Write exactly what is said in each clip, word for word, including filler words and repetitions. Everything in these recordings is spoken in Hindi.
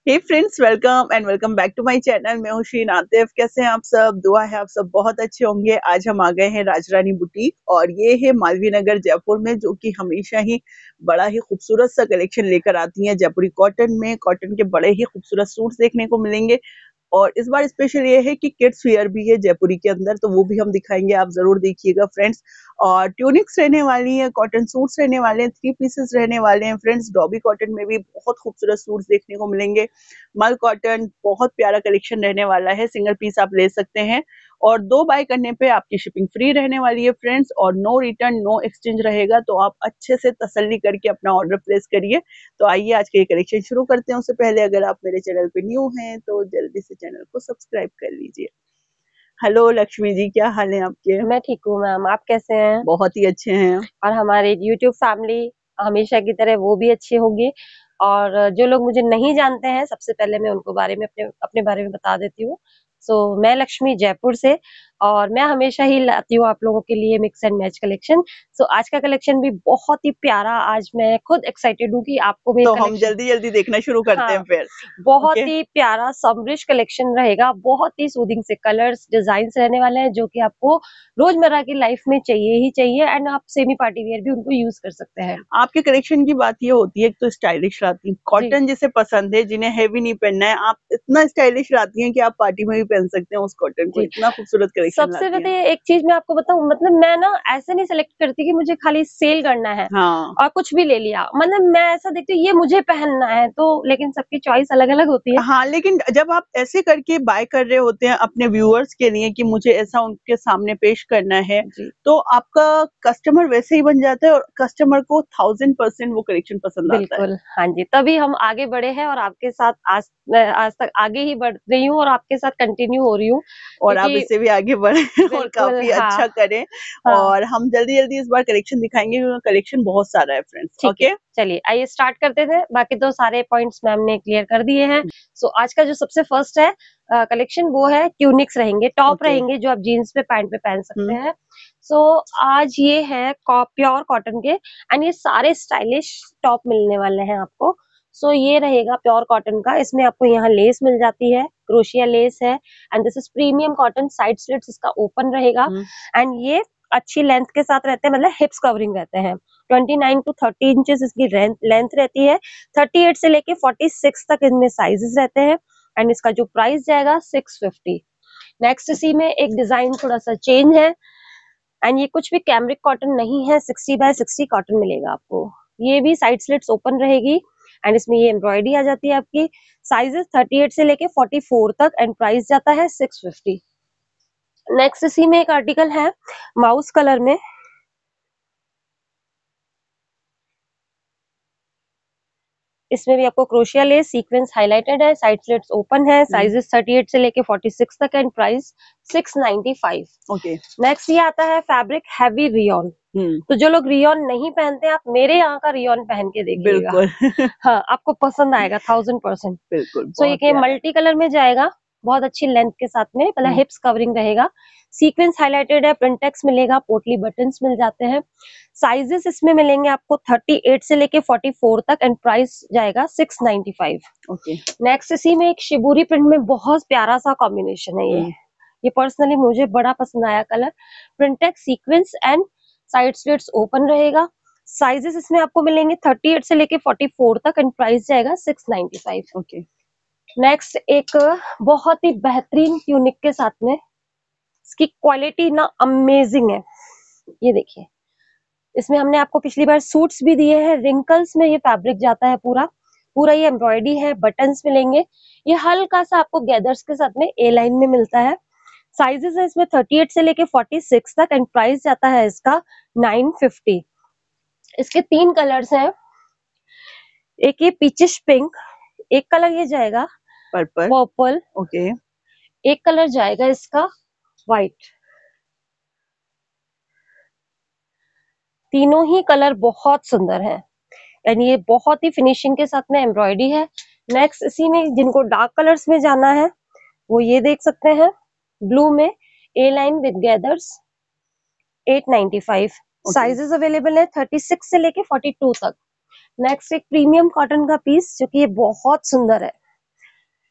Hey friends, welcome and welcome back to my channel. मैं हूं शीन आतिफ। कैसे हैं आप सब? दुआ है आप सब बहुत अच्छे होंगे। आज हम आ गए हैं राजरानी बुटीक और ये है मालवीय नगर जयपुर में, जो कि हमेशा ही बड़ा ही खूबसूरत सा कलेक्शन लेकर आती हैं। जयपुरी कॉटन में कॉटन के बड़े ही खूबसूरत सूट्स देखने को मिलेंगे और इस बार स्पेशल ये है कि किड्स वियर भी है जयपुरी के अंदर, तो वो भी हम दिखाएंगे। आप जरूर देखिएगा फ्रेंड्स। और ट्यूनिक्स रहने वाली है, कॉटन सूट्स रहने वाले हैं, थ्री पीसेस रहने वाले हैं फ्रेंड्स। डॉबी कॉटन में भी बहुत खूबसूरत सूट्स देखने को मिलेंगे। मल कॉटन बहुत प्यारा कलेक्शन रहने वाला है, सिंगल पीस आप ले सकते हैं और दो बाय करने पे आपकी शिपिंग फ्री रहने वाली है फ्रेंड्स। और नो रिटर्न नो एक्सचेंज रहेगा, तो आप अच्छे से तसल्ली करके अपना ऑर्डर प्लेस करिए। तो आइए आज के कलेक्शन शुरू करते हैं। उससे पहले अगर आप मेरे चैनल पे न्यू हैं तो जल्दी से चैनल को सब्सक्राइब कर लीजिए। हेलो लक्ष्मी जी, क्या हाल है आपके? मैं ठीक हूँ मैम, आप कैसे हैं? बहुत ही अच्छे हैं। और हमारे यूट्यूब फैमिली हमेशा की तरह वो भी अच्छी होगी। और जो लोग मुझे नहीं जानते हैं, सबसे पहले मैं उनको बारे में अपने अपने बारे में बता देती हूँ। सो so, मैं लक्ष्मी जयपुर से, और मैं हमेशा ही लाती हूँ आप लोगों के लिए mix and match collection. So so, आज का कलेक्शन भी बहुत ही प्यारा, आज मैं खुद एक्साइटेड हूँ कि आपको भी तो हम कलेक्शन, जल्दी जल्दी देखना शुरू करते हैं हाँ, फिर। बहुत ओके। ही प्यारा समरिश कलेक्शन रहेगा। बहुत ही सूदिंग से कलर्स डिजाइन रहने वाले हैं, जो कि आपको रोजमर्रा की लाइफ में चाहिए ही चाहिए। एंड आप सेमी पार्टी वेयर भी उनको यूज कर सकते हैं। आपके कलेक्शन की बात ये होती है, एक तो स्टाइलिश लाती हैं, जी कॉटन जिसे पसंद है, जिन्हें हैवी नहीं पहनना है, आप इतना स्टाइलिश लाती हैं कि आप पार्टी में भी पहन सकते हैं उस कॉटन को। जी, इतना खूबसूरत कलेक्शन सबसे लाती पहले हैं। एक चीज मैं आपको बताऊं, मतलब मैं ना ऐसे नहीं सेलेक्ट करती कि मुझे खाली सेल करना है हाँ और कुछ भी ले लिया। मतलब मैं ऐसा देखती हूँ ये मुझे पहनना है, तो लेकिन सबकी चॉइस अलग अलग होती है। हाँ, लेकिन जब आप ऐसे करके बाय कर रहे होते हैं अपने व्यूअर्स के लिए कि मुझे ऐसा उनके सामने पेश करना है, जी तो आपका कस्टमर वैसे ही बन जाता है और कस्टमर को थाउजेंड परसेंट वो कलेक्शन पसंद आता है। बिल्कुल, हाँ जी, तभी हम आगे बढ़े हैं और आपके साथ आज मैं आज तक आगे ही बढ़ रही हूँ और आपके साथ कंटिन्यू हो रही हूँ, और आप क्योंकि इससे भी आगे बढ़ें और बिल्कुल काफी हाँ, अच्छा करें। हाँ, और हम जल्दी जल्दी इस बार कलेक्शन दिखाएंगे क्योंकि कलेक्शन बहुत सारा है फ्रेंड्स। ठीक है। ओके। चलिए आइए स्टार्ट करते थे, बाकी तो सारे पॉइंट्स मैम ने क्लियर कर दिए हैं। सो आज का जो सबसे फर्स्ट है कलेक्शन, वो है ट्यूनिक्स रहेंगे, टॉप ओके। रहेंगे जो आप जीन्स पे पैंट पे पहन सकते हम्म। हैं। सो आज ये है प्योर कॉटन के, एंड ये सारे स्टाइलिश टॉप मिलने वाले हैं आपको। सो ये रहेगा प्योर कॉटन का, इसमें आपको यहाँ लेस मिल जाती है, क्रोशिया लेस है, and this is premium cotton. Side slits इसका ओपन रहेगा, हम्म। एंड ये अच्छी लेंथ के साथ रहते हैं, मतलब हिप्स कवरिंग रहते हैं। उनतीस टू तीस इंचेस इसकी लेंथ रहती है। अड़तीस से लेके छियालीस तक इनमें साइजेस रहते हैं, एंड इसका जो प्राइस जाएगा सिक्स फिफ्टी। नेक्स्ट इसी में एक डिजाइन थोड़ा सा चेंज है, एंड ये कुछ भी कैमरिक कॉटन नहीं है, सिक्सटी बाय सिक्सटी कॉटन मिलेगा आपको। ये भी साइड स्लिट्स ओपन रहेगी, एंड इसमें ये एम्ब्रॉयडरी आ जाती है आपकी। साइजेस अड़तीस से लेके चौवालीस तक, एंड प्राइस जाता है सिक्स फिफ्टी। नेक्स्ट इसी में एक आर्टिकल है माउस कलर में, इसमें भी आपको क्रोशिया लेस सीक्वेंस हाइलाइटेड है, साइड स्लिट्स ओपन है, हम्म। साइजेस अड़तीस से लेके छियालीस तक, and price six ninety five. Okay. Next ये आता है फैब्रिक हैवी रियॉन। हम्म। तो जो लोग रियॉन नहीं पहनते, आप मेरे यहाँ का रियॉन पहन के देखिएगा। बिल्कुल। हाँ, आपको पसंद आएगा थाउजेंड परसेंट। बिल्कुल सो बहुत ये प्यारा है। मल्टी कलर में जाएगा, बहुत अच्छी लेंथ के साथ में, मतलब हम्म। हिप्स कवरिंग रहेगा, सीक्वेंस हाइलाइटेड है, प्रिंटेक्स मिलेगा, पोटली बटन्स मिल जाते हैं। साइजेस इसमें मिलेंगे आपको अड़तीस से लेके चौवालीस तक, एंड प्राइस जाएगा six ninety five. Okay. Next इसी में एक शिबूरी प्रिंट में बहुत प्यारा सा कॉम्बिनेशन है ये हम्म। ये पर्सनली मुझे बड़ा पसंद आया कलर। प्रिंटेक्स sequence and side slits open रहेगा। साइजेस इसमें आपको मिलेंगे अड़तीस से लेके चौवालीस तक, एंड प्राइस जाएगा six ninety five. Okay. Next एक बहुत ही बेहतरीन ट्यूनिक के साथ में, इसकी क्वालिटी ना अमेजिंग है। ये देखिए, इसमें हमने आपको पिछली बार सूट्स भी दिए हैं, रिंकल्स में ये फैब्रिक जाता है पूरा पूरा ये एम्ब्रॉयडरी है, बटन्स मिलेंगे। ये हल्का सा आपको गैदर्स के साथ में ए लाइन में मिलता है। साइजेस है इसमें अड़तीस से लेके छियालीस तक, एंड प्राइस जाता है इसका नाइन फिफ्टी। इसके तीन कलर्स हैं, एक ये पीचिश पिंक, एक कलर ये जाएगा पर्पल। Purple, okay. एक कलर जाएगा इसका व्हाइट। तीनों ही कलर बहुत सुंदर है, एंड ये बहुत ही फिनिशिंग के साथ में एम्ब्रॉयडरी है। नेक्स्ट इसी में जिनको डार्क कलर्स में जाना है, वो ये देख सकते हैं, ब्लू में A line with gathers, eight ninety five. Okay. Sizes available है छत्तीस से लेके बयालीस तक। नेक्स्ट एक प्रीमियम कॉटन का पीस, जो कि ये बहुत सुंदर है,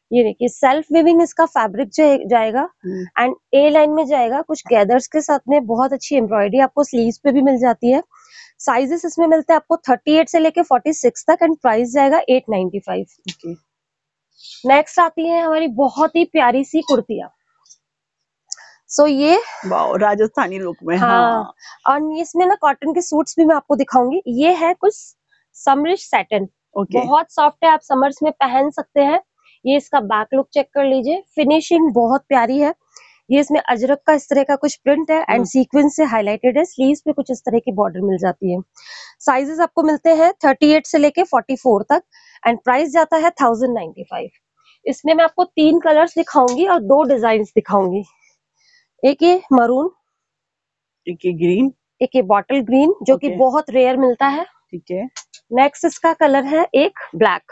ये देखिए सेल्फ वीविंग इसका फैब्रिक जाएगा एंड ए लाइन में जाएगा, कुछ गैदर्स के साथ में बहुत अच्छी एम्ब्रॉयडरी आपको स्लीव्स पे भी मिल जाती है। साइजेस इसमें मिलते हैं आपको अड़तीस से लेके छियालीस तक एंड प्राइस जाएगा आठ सौ पचानवे। नेक्स्ट आती है हमारी बहुत ही प्यारी सी कुर्तियां। सो so, ये राजस्थानी लुक में। हाँ, हाँ। और इसमें ना कॉटन के सूट्स भी मैं आपको दिखाऊंगी। ये है कुछ समरिश सैटिन, बहुत सॉफ्ट है, आप समर्स में पहन सकते हैं। ये इसका बैक लुक चेक कर लीजिए, फिनिशिंग बहुत प्यारी है। ये इसमें अजरक का इस तरह का कुछ प्रिंट है एंड सीक्वेंस से हाईलाइटेड है। स्लीव्स पे कुछ इस तरह की बॉर्डर मिल जाती है। साइजेस आपको मिलते हैं अड़तीस से लेके चौवालीस तक एंड प्राइस जाता है थाउजेंड नाइन्टी फाइव। इसमें मैं आपको तीन कलर्स दिखाऊंगी और दो डिजाइन दिखाऊंगी। एक ये मरून, एक ये ग्रीन, एक ये बॉटल ग्रीन जो okay. कि बहुत रेयर मिलता है। ठीक है। नेक्स्ट इसका कलर है एक ब्लैक।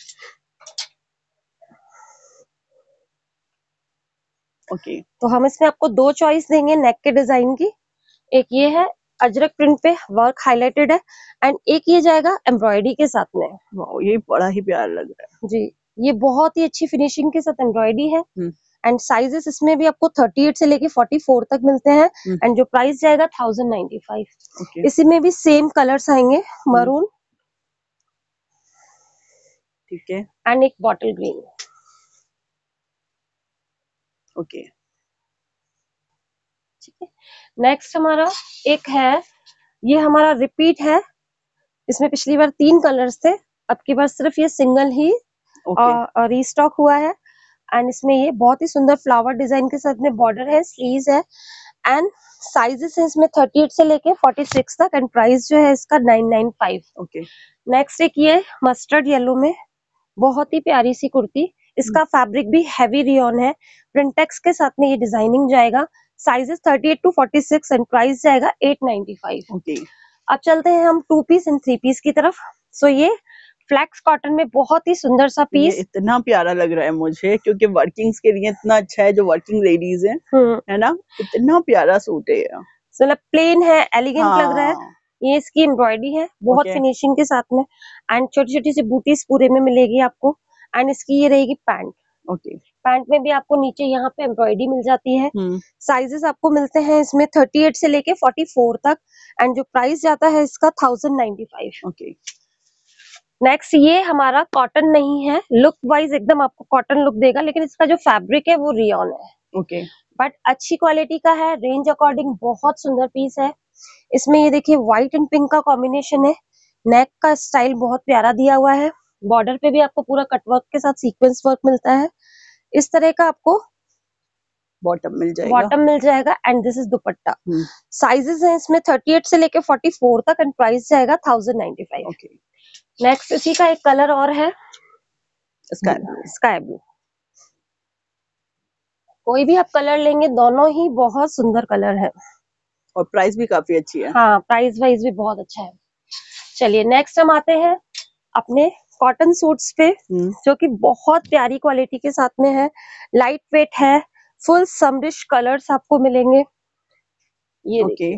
Okay okay. तो हम इसमें आपको दो चॉइस देंगे नेक के डिजाइन की। एक ये है अजरक प्रिंट पे वर्क हाईलाइटेड है एंड एक ये जाएगा एम्ब्रॉयडरी के साथ में। वाओ, ये बड़ा ही प्यारा लग रहा है जी। ये बहुत ही अच्छी फिनिशिंग के साथ एम्ब्रॉयडरी है एंड साइजेस इसमें भी आपको अड़तीस से लेके चौवालीस तक मिलते हैं एंड जो प्राइस जाएगा थाउजेंड नाइन्टी फाइव। okay. इसी में भी सेम कलर्स आएंगे, मरून, ठीक है, एंड एक बॉटल ग्रीन। Okay okay. ठीक है। नेक्स्ट हमारा एक है, ये हमारा रिपीट है। इसमें पिछली बार तीन कलर्स थे, अब की बार सिर्फ ये सिंगल ही okay. रीस्टॉक हुआ है एंड इसमें ये बहुत ही सुंदर फ्लावर डिजाइन के साथ में बॉर्डर है, स्लीव्स है एंड साइजेस है इसमें अड़तीस से लेके छियालीस तक एंड प्राइस जो है इसका nine nine five. Okay. Next एक ये मस्टर्ड येलो में बहुत ही प्यारी सी कुर्ती, इसका फैब्रिक भी हैवी रियॉन है, प्रिंटेक्स के साथ में ये डिजाइनिंग जाएगा। साइजेस अड़तीस टू छियालीस एंड प्राइस जाएगा आठ सौ पचानवे। ओके। अब चलते हैं हम two piece and three piece की तरफ। सो so, ये फ्लैक्स कॉटन में बहुत ही सुंदर सा पीस, ये इतना प्यारा लग रहा है मुझे क्योंकि वर्किंग्स के लिए इतना अच्छा है, जो वर्किंग लेडीज हैं, है ना, इतना प्यारा सूट है। मतलब प्लेन है, एलिगेंट हाँ। लग रहा है। ये इसकी एम्ब्रॉयडरी है बहुत okay. फिनिशिंग के साथ में एंड छोटी छोटी सी बूटीज पूरे में मिलेगी आपको एंड इसकी ये रहेगी पैंट। Okay okay. पैंट में भी आपको नीचे यहाँ पे एम्ब्रॉयडरी मिल जाती है। साइजेस आपको मिलते हैं इसमें अड़तीस से लेके चौवालीस तक एंड जो प्राइस जाता है इसका thousand ninety five. Okay. Next ये हमारा कॉटन नहीं है, लुक वाइज एकदम आपको कॉटन लुक देगा, लेकिन इसका जो फैब्रिक है वो रियॉन है। Okay okay. बट अच्छी क्वालिटी का है, रेंज अकॉर्डिंग बहुत सुंदर पीस है। इसमें ये देखिए व्हाइट एंड पिंक का कॉम्बिनेशन है, नेक का स्टाइल बहुत प्यारा दिया हुआ है, बॉर्डर पे भी आपको पूरा कटवर्क के साथ सीक्वेंस वर्क मिलता है। इस तरह का आपको बॉटम मिल जाएगा, बॉटम मिल जाएगा and this is dupatta. Sizes हैं इसमें अड़तीस से लेके चौवालीस तक एंड प्राइस जाएगा thousand ninety five. Okay. Next इसी का एक कलर और है स्काई ब्लू। Sky blue. कोई भी आप कलर लेंगे दोनों ही बहुत सुंदर कलर है और प्राइस भी काफी अच्छी है। हाँ, प्राइस वाइज भी बहुत अच्छा है। चलिए नेक्स्ट हम आते हैं अपने कॉटन सूट्स पे, जो कि बहुत प्यारी क्वालिटी के साथ में है, लाइट वेट है, फुल समरिश कलर्स आपको मिलेंगे। ये देखिए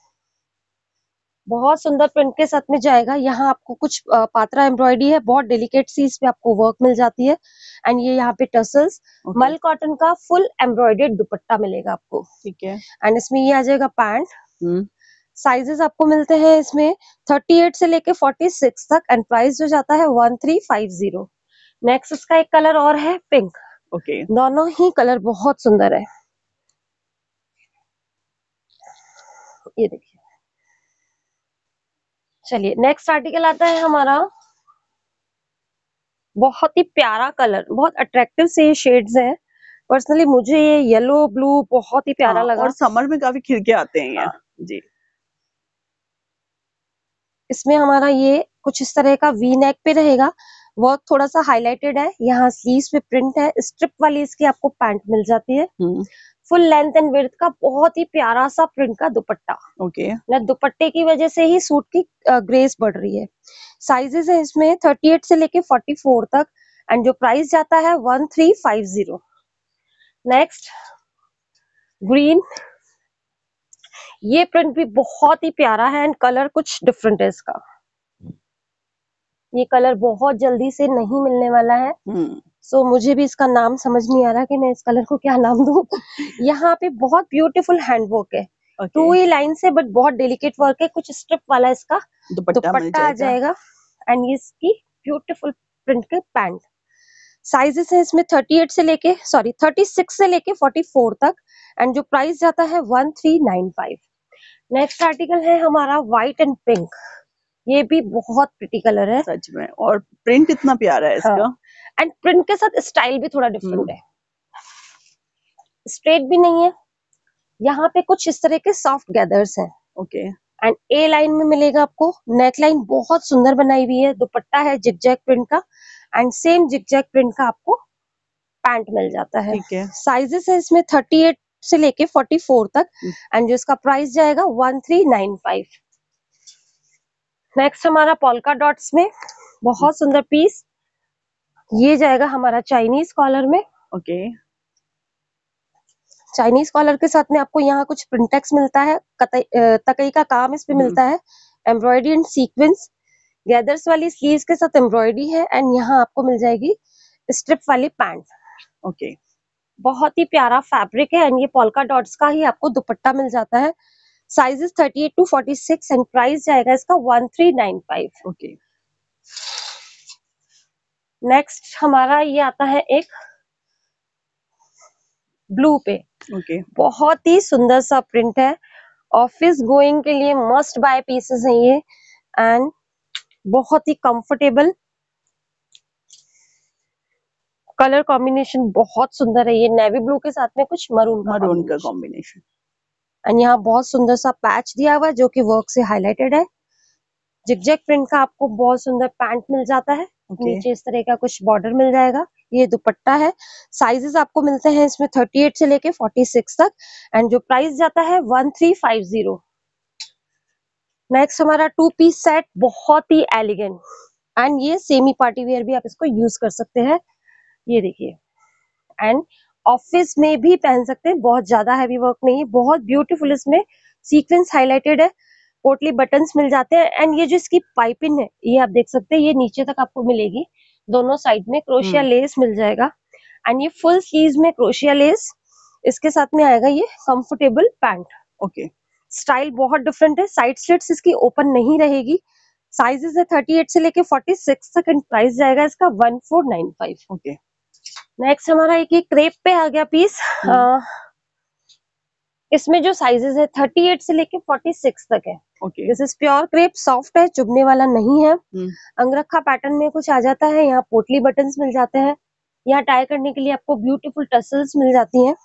बहुत सुंदर प्रिंट के साथ में जाएगा। यहाँ आपको कुछ पात्रा एम्ब्रॉयडरी है, बहुत डेलिकेट सी इस पे आपको वर्क मिल जाती है एंड ये यहाँ पे टसल्स, okay. मल कॉटन का फुल एम्ब्रॉयडर्ड दुपट्टा मिलेगा आपको, ठीक है। एंड इसमें ये आ जाएगा पैंट। साइजेस आपको मिलते हैं इसमें अड़तीस से लेके छियालीस तक एंड प्राइस जो जाता है one three five zero. Next इसका एक कलर और है पिंक। Okay okay. दोनों ही कलर बहुत सुंदर है। ये देखिए, चलिए नेक्स्ट आर्टिकल आता है हमारा, बहुत ही प्यारा कलर, बहुत अट्रैक्टिव से शेड्स हैं। पर्सनली मुझे ये येलो ब्लू बहुत ही प्यारा हाँ, लगा और समर में काफी खिल के आते हैं। हाँ। जी। इसमें हमारा ये कुछ इस तरह का वी नेक पे रहेगा, वर्क थोड़ा सा हाईलाइटेड है, यहाँ स्लीव्स पे प्रिंट है, स्ट्रिप वाली इसकी आपको पैंट मिल जाती है, फुल लेंथ एंड विड्थ का बहुत ही प्यारा सा प्रिंट का दुपट्टा। Okay okay. दुपट्टे की वजह से ही सूट की ग्रेस बढ़ रही है। साइजेस है इसमें अड़तीस से लेके चौवालीस तक एंड जो प्राइस जाता है one three five zero. Next green, ये प्रिंट भी बहुत ही प्यारा है एंड कलर कुछ डिफरेंट है इसका। ये कलर बहुत जल्दी से नहीं मिलने वाला है। सो मुझे भी इसका नाम समझ नहीं आ रहा कि मैं इस कलर को क्या नाम दूं। यहाँ पे बहुत ब्यूटीफुल हैंडवर्क है, टू ओके, ही लाइन से, बट बहुत डेलिकेट वर्क है। कुछ स्ट्रिप वाला इसका दुपट्टा मिल दुपट्टा आ जाएगा। जाएगा एंड ये इसकी ब्यूटीफुल प्रिंट के पैंट। साइजेस है इसमें थर्टी एट से लेके सॉरी थर्टी सिक्स से लेके फोर्टी फोर तक एंड जो प्राइस जाता है one three nine five. Next article है हमारा व्हाइट एंड पिंक। ये भी बहुत प्रिटी कलर है। सच में, और प्रिंट इतना प्यारा है हाँ, इसका। एंड प्रिंट के साथ स्टाइल भी थोड़ा डिफरेंट हम्म, है, स्ट्रेट भी नहीं है। यहाँ पे कुछ इस तरह के सॉफ्ट गैदर्स हैं ओके, एंड ए लाइन में मिलेगा आपको। नेक लाइन बहुत सुंदर बनाई हुई है, दुपट्टा है जिगजैग प्रिंट का एंड सेम जिगजैग प्रिंट का आपको पैंट मिल जाता है। ठीक है। साइजेस है इसमें थर्टी एट से लेके फोर्टी फोर तक हम्म, एंड जो इसका प्राइस जाएगा one three nine five. Next हमारा पोल्का डॉट्स में बहुत सुंदर पीस, ये जाएगा हमारा चाइनीज कॉलर में। ओके, चाइनीज कॉलर के साथ में आपको यहाँ कुछ प्रिंटेक्स मिलता है, कतई अ, तकई का काम इस पे हम्म, मिलता है, एम्ब्रॉयडरी एंड सीक्वेंस, गैदर्स वाली स्लीव्स के साथ एम्ब्रॉयडरी है एंड यहाँ आपको मिल जाएगी स्ट्रिप वाली पैंट। ओके, बहुत ही प्यारा फैब्रिक है एंड ये पोल्का डॉट्स का ही आपको दुपट्टा मिल जाता है। Sizes thirty eight to forty six and price जाएगा इसका one three nine five. Okay, next हमारा ये आता है एक ब्लू पे, ओके, बहुत ही सुंदर सा प्रिंट है, ऑफिस गोइंग के लिए मस्ट बाय पीसेस हैं ये एंड बहुत ही कंफर्टेबल। कलर कॉम्बिनेशन बहुत सुंदर है, ये नेवी ब्लू के साथ में कुछ मरून का मरून का कॉम्बिनेशन कॉम्बिनेशन। एंड यहाँ बहुत सुंदर सा पैच दिया हुआ है जो कि वर्क से हाईलाइटेड है। जिगजैग प्रिंट का आपको बहुत सुंदर पैंट मिल जाता है, ओके, नीचे इस तरह का कुछ बॉर्डर मिल जाएगा। ये दुपट्टा है। साइजेस आपको मिलते हैं इसमें थर्टी एट से लेके फोर्टी सिक्स तक एंड जो प्राइस जाता है one three five zero. Next हमारा टू पीस सेट, बहुत ही एलिगेंट एंड ये सेमी पार्टी वेयर भी आप इसको यूज कर सकते हैं। ये देखिए, एंड ऑफिस में भी पहन सकते हैं, बहुत ज्यादा हैवी वर्क नहीं है, बहुत ब्यूटीफुल इसमें सीक्वेंस हाईलाइटेड है, पोटली बटन्स मिल जाते हैं एंड ये जो इसकी पाइपिंग है ये आप देख सकते हैं, ये नीचे तक आपको मिलेगी, दोनों साइड में क्रोशिया हम्म, लेस मिल जाएगा एंड ये फुल स्लीव्स में क्रोशिया लेस, इसके साथ में आएगा ये कंफर्टेबल पैंट। ओके, स्टाइल बहुत डिफरेंट है, साइड स्लिट्स इसकी ओपन नहीं रहेगी। साइजेस है थर्टी एट से लेके फोर्टी सिक्स तक एंड प्राइस जाएगा इसका one four nine five. Okay, next हमारा एक ये क्रेप पे आ गया पीस। हम्म, इसमें जो साइजेस है थर्टी एट से लेके फोर्टी सिक्स तक है। Okay, this is pure crepe, soft है, चुभने वाला नहीं है। हम्म, अंगरखा पैटर्न में कुछ आ जाता है, यहाँ पोटली बटन्स मिल जाते हैं, यहाँ टाई करने के लिए आपको ब्यूटीफुल टसल्स मिल जाती हैं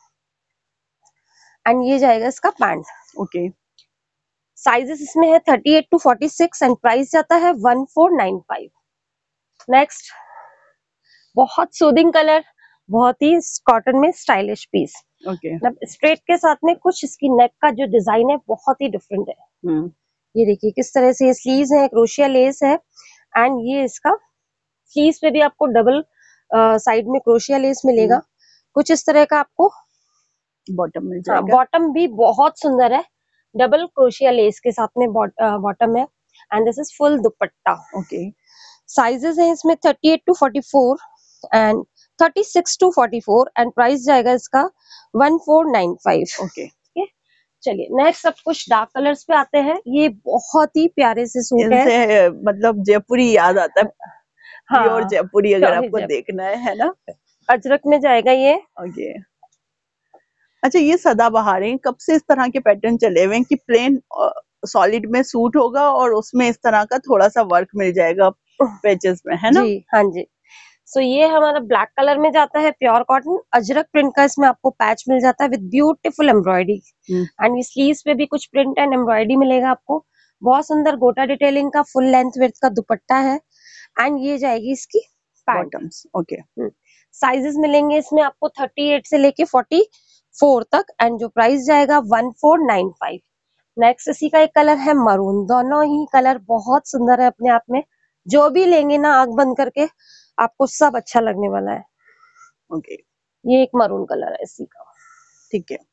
एंड ये जाएगा इसका पैंट। ओके, साइजेस इसमें है thirty eight to forty six and price जाता है one four nine five. Next बहुत सूदिंग कलर, बहुत ही कॉटन में स्टाइलिश पीस, ओके, मतलब स्ट्रेट के साथ में कुछ इसकी नेक का जो डिजाइन है बहुत ही डिफरेंट है। हम्म, ये देखिए किस तरह से ये स्लीव्स है, क्रोशिया लेस है एंड ये इसका स्लीव्स पे भी आपको डबल साइड में क्रोशिया लेस मिलेगा। हम्म, कुछ इस तरह का आपको, बॉटम मिल हाँ, जाएगा। बॉटम भी बहुत सुंदर है, डबल क्रोशिया लेस के साथ में बॉटम है and this is full dupatta. Okay, sizes है इसमें thirty eight to forty four and thirty six to forty four and price जाएगा इसका one four nine five. Okay, चलिए नेक्स्ट अब कुछ डार्क कलर्स पे आते हैं। ये बहुत ही प्यारे से सूट है, इनसे मतलब जयपुरी याद आता है, प्योर हाँ, जयपुरी अगर प्योर आपको जयपुर, देखना है है ना। अजरक में जाएगा ये। ओके, अच्छा, ये सदाबहार हैं, कब से इस तरह के पैटर्न चले हुए हैं कि प्लेन सॉलिड में सूट होगा और उसमें इस तरह का थोड़ा सा वर्क मिल जाएगा पैचेस में, है ना। जी हाँ जी। सो so, ये हमारा ब्लैक कलर में जाता है, प्योर कॉटन अजरक प्रिंट का, इसमें आपको पैच मिल जाता है with beautiful embroidery hmm, and sleeves पे भी कुछ प्रिंट एंड एम्ब्रॉयडरी मिलेगा आपको। बहुत सुंदर गोटा डिटेलिंग का फुल लेंथ विड्थ का दुपट्टा है एंड ये जाएगी इसकी पैंट। बॉटम्स, ओके, साइजेस मिलेंगे इसमें आपको थर्टी एट से लेके फोर्टी फोर तक एंड जो प्राइस जाएगा one four nine five. Next इसी का एक कलर है मरून, दोनों ही कलर बहुत सुंदर है अपने आप में, जो भी लेंगे ना आंख बंद करके आपको सब अच्छा लगने वाला है। ओके, ये एक मरून कलर है इसी का, ठीक है,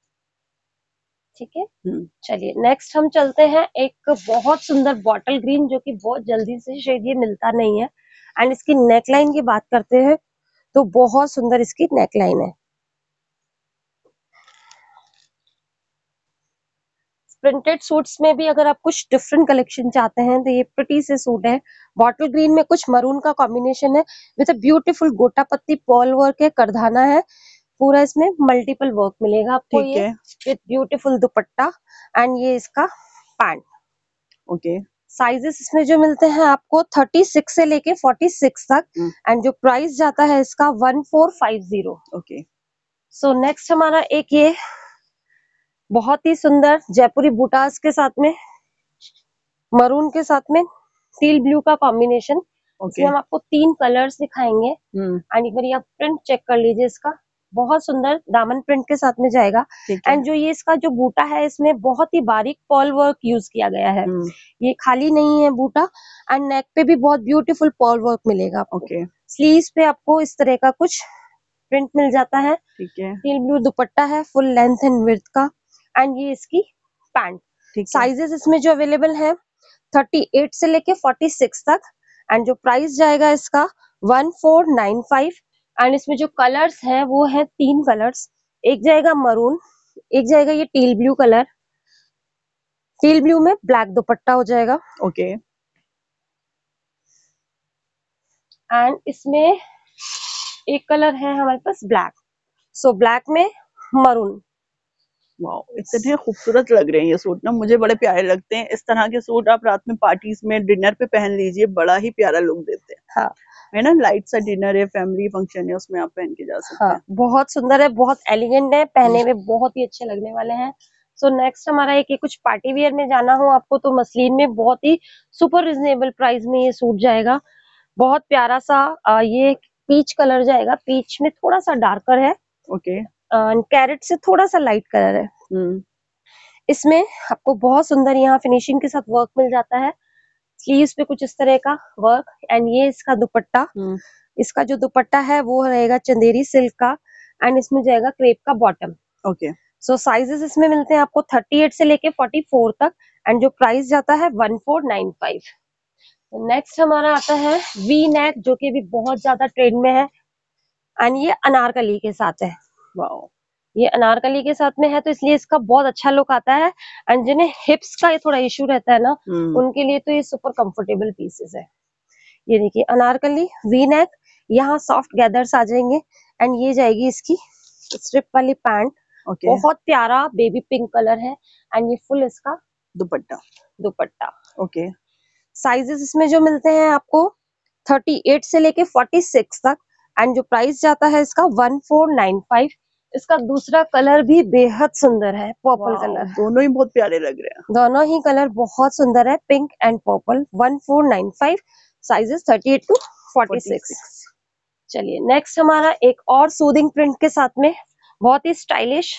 ठीक है। हम्म, चलिए नेक्स्ट हम चलते हैं एक बहुत सुंदर बॉटल ग्रीन, जो कि बहुत जल्दी से शेड ये मिलता नहीं है एंड इसकी नेकलाइन की बात करते हैं तो बहुत सुंदर इसकी नेकलाइन है। प्रिंटेड सूट्स में भी अगर आप कुछ डिफरेंट कलेक्शन चाहते हैं तो ये प्रिटी से सूट है। बॉटल ग्रीन में कुछ मरून का कॉम्बिनेशन है विद अ ब्यूटीफुल गोटा पत्ती पॉल वर्क है, करधाना है पूरा, इसमें मल्टीपल वर्क मिलेगा आपको ठीक ये है। विद ब्यूटीफुल दुपट्टा एंड ये इसका पैंट। ओके। साइजेस इसमें जो मिलते हैं आपको थर्टी सिक्स से लेके फोर्टी सिक्स तक एंड जो प्राइस जाता है इसका one four five zero. Okay. So next हमारा एक ये बहुत ही सुंदर जयपुरी बूटास के साथ में मरून के साथ में टील ब्लू का कॉम्बिनेशन। ओके। इसमें हम आपको तीन कलर्स दिखाएंगे एंड एक बार आप प्रिंट चेक कर लीजिए इसका, बहुत सुंदर दामन प्रिंट के साथ में जाएगा। एंड जो ये इसका जो बूटा है इसमें बहुत ही बारीक पॉल वर्क यूज किया गया है, ये खाली नहीं है बूटा एंड नेक पे भी बहुत ब्यूटीफुल पॉल वर्क मिलेगा आपको। ओके। स्लीव्स पे आपको इस तरह का कुछ प्रिंट मिल जाता है। ठीक है। टील ब्लू दुपट्टा है फुल लेंथ एंड विड्थ का एंड ये इसकी पैंट। साइजेस इसमें जो अवेलेबल है थर्टी एट से लेके फोर्टी सिक्स तक एंड जो प्राइस जाएगा इसका one four nine five and इसमें जो कलर्स है वो है तीन कलर्स, एक जाएगा मरून, एक जाएगा ये teal blue colour, teal blue में ब्लैक दुपट्टा हो जाएगा। ओके। एंड इसमें एक कलर है हमारे पास ब्लैक, सो ब्लैक में मरून। वाओ, इतने खूबसूरत लग रहे हैं ये सूट ना, मुझे बड़े प्यारे लगते हैं। इस तरह के सूट आप रात में पार्टीज में डिनर पे पहन लीजिए, बड़ा ही प्यारा लुक देते हैं। हाँ है ना, लाइट सा डिनर है, फैमिली फंक्शन है, उसमें आप पहन के जा सकते हाँ, हैं। बहुत सुंदर है, बहुत एलिगेंट है, पहने में बहुत ही अच्छे लगने वाले हैं। सो so नेक्स्ट हमारा एक कुछ पार्टी वियर में जाना हो आपको तो मसलिन में बहुत ही सुपर रिजनेबल प्राइस में ये सूट जाएगा। बहुत प्यारा सा आ, ये पीच कलर जाएगा, पीच में थोड़ा सा डार्कर है। ओके। कैरेट से थोड़ा सा लाइट कलर है। इसमें आपको बहुत सुंदर यहाँ फिनिशिंग के साथ वर्क मिल जाता है। स्लीव्स पे कुछ इस तरह का वर्क एंड ये इसका दुपट्टा। इसका जो दुपट्टा है वो रहेगा चंदेरी सिल्क का एंड इसमें जाएगा क्रेप का बॉटम। ओके। सो साइजेस इसमें मिलते हैं आपको थर्टी एट से लेके फोर्टी फोर तक एंड जो प्राइस जाता है one four nine five. Next हमारा आता है वी नेक जो कि भी बहुत ज्यादा ट्रेंड में है एंड ये अनारकली के साथ है। वाओ, ये अनारकली के साथ में है तो इसलिए इसका बहुत अच्छा लुक आता है एंड जिन्हें हिप्स का ये थोड़ा इशू रहता है ना उनके लिए तो ये सुपर कंफर्टेबल पीसेस है। ये देखिए अनारकली वी नेक, यहाँ सॉफ्ट गैदर्स आ जाएंगे एंड ये जाएगी इसकी स्ट्रिप वाली पैंट। okay. बहुत प्यारा बेबी पिंक कलर है एंड ये फुल इसका दुपट्टा दुपट्टा। ओके। साइजेस इसमें जो मिलते हैं आपको थर्टी एट से लेके फोर्टी सिक्स तक एंड जो प्राइस जाता है इसका वन फोर नाइन फाइव। इसका दूसरा कलर भी बेहद सुंदर है, पर्पल कलर। दोनों ही बहुत प्यारे लग रहे हैं, दोनों ही कलर बहुत सुंदर है, pink and purple. One four nine five, sizes thirty eight to forty six. चलिए नेक्स्ट हमारा एक और सूदिंग प्रिंट के साथ में बहुत ही स्टाइलिश।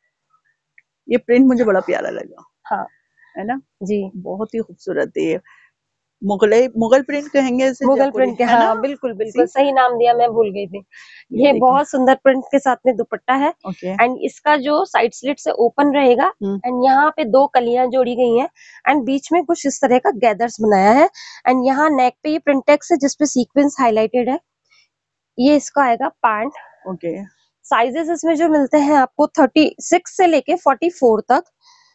ये प्रिंट मुझे बड़ा प्यारा लगा। हाँ है ना जी, बहुत ही खूबसूरत है ये। मुगल मुगल प्रिंट कहेंगे इसे, मुगल प्रिंट के, हाँ बिल्कुल बिल्कुल सही नाम दिया, मैं भूल गई थी। ये, ये बहुत सुंदर प्रिंट के साथ में दुपट्टा है एंड इसका जो साइड स्लिट से ओपन रहेगा एंड यहाँ पे दो कलियां जोड़ी गई हैं एंड बीच में कुछ इस तरह का गैदर्स बनाया है एंड यहाँ नेक पे ये प्रिंटेक्स है जिसपे सीक्वेंस हाईलाइटेड है। ये इसका आएगा पैंट। ओके। साइजेस इसमें जो मिलते हैं आपको थर्टी सिक्स से लेके फोर्टी फोर तक,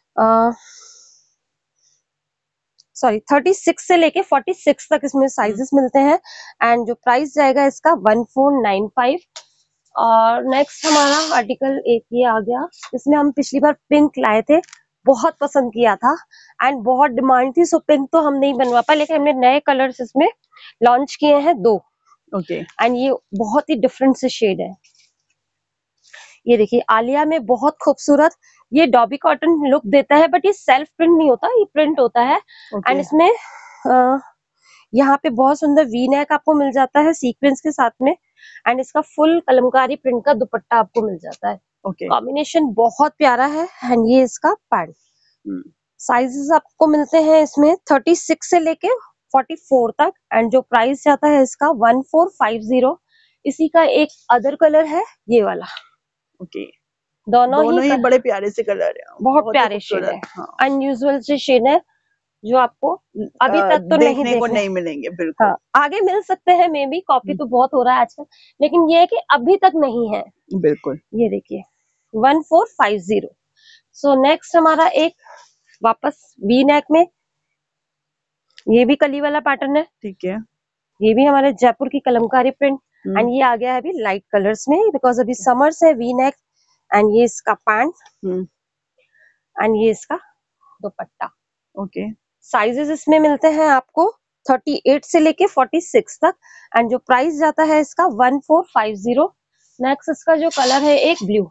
सॉरी थर्टी सिक्स से लेके फोर्टी सिक्स तक इसमें साइजेस मिलते हैं एंड जो प्राइस जाएगा इसका वन फोर नाइन फाइव। और नेक्स्ट हमारा आर्टिकल एक ये आ गया, इसमें हम पिछली बार पिंक लाए थे, बहुत पसंद किया था एंड बहुत डिमांड थी, सो पिंक तो हम नहीं बनवा पाए लेकिन हमने नए कलर्स इसमें लॉन्च किए हैं दो। ओके। एंड ये बहुत ही डिफरेंट से शेड है। ये देखिए आलिया में बहुत खूबसूरत ये डॉबी कॉटन लुक देता है बट ये सेल्फ प्रिंट नहीं होता, ये प्रिंट होता है एंड okay. इसमें आ, यहाँ पे बहुत सुंदर वी नेक आपको मिल जाता है सीक्वेंस के साथ में एंड इसका फुल कलमकारी प्रिंट का दुपट्टा आपको मिल जाता है। Combination okay. बहुत प्यारा है एंड ये इसका पैंट। साइजेस आपको मिलते हैं इसमें थर्टी सिक्स से लेके फोर्टी फोर तक एंड जो प्राइस जाता है इसका वन फोर फाइव जीरो। इसी का एक अदर कलर है ये वाला। Okay okay. दोनों, दोनों ही, ही बड़े प्यारे से कलर है, बहुत, बहुत प्यारे शेड है, अनयूजुअल से शेड है जो आपको अभी तक तो नहीं देखने को देखने नहीं मिलेंगे। बिल्कुल। हाँ, आगे मिल सकते हैं मे बी, कॉपी तो बहुत हो रहा है आजकल, लेकिन ये है कि अभी तक नहीं है। बिल्कुल। ये देखिए one four five zero. So next हमारा एक वापस वी नेक में, ये भी कली वाला पैटर्न है। ठीक है। ये भी हमारे जयपुर की कलमकारी प्रिंट, हम्म, एंड ये आ गया है अभी लाइट कलर्स में बिकॉज अभी समर्स है। वी नेक, एंड ये इसका पैंट, हम्म, एंड ये इसका दुपट्टा। ओके। साइजेस इसमें मिलते हैं आपको थर्टी एट से लेके फोर्टी सिक्स तक, एंड जो प्राइस जाता है इसका one four five zero. Next इसका जो कलर है एक ब्लू,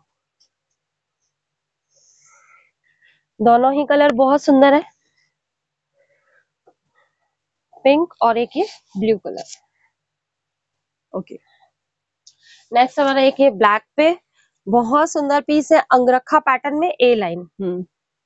दोनों ही कलर बहुत सुंदर है, पिंक और एक ये ब्लू कलर। ओके। नेक्स्ट हमारा एक ये ब्लैक पे बहुत सुंदर पीस है, अंगरखा पैटर्न में ए लाइन। हम्म,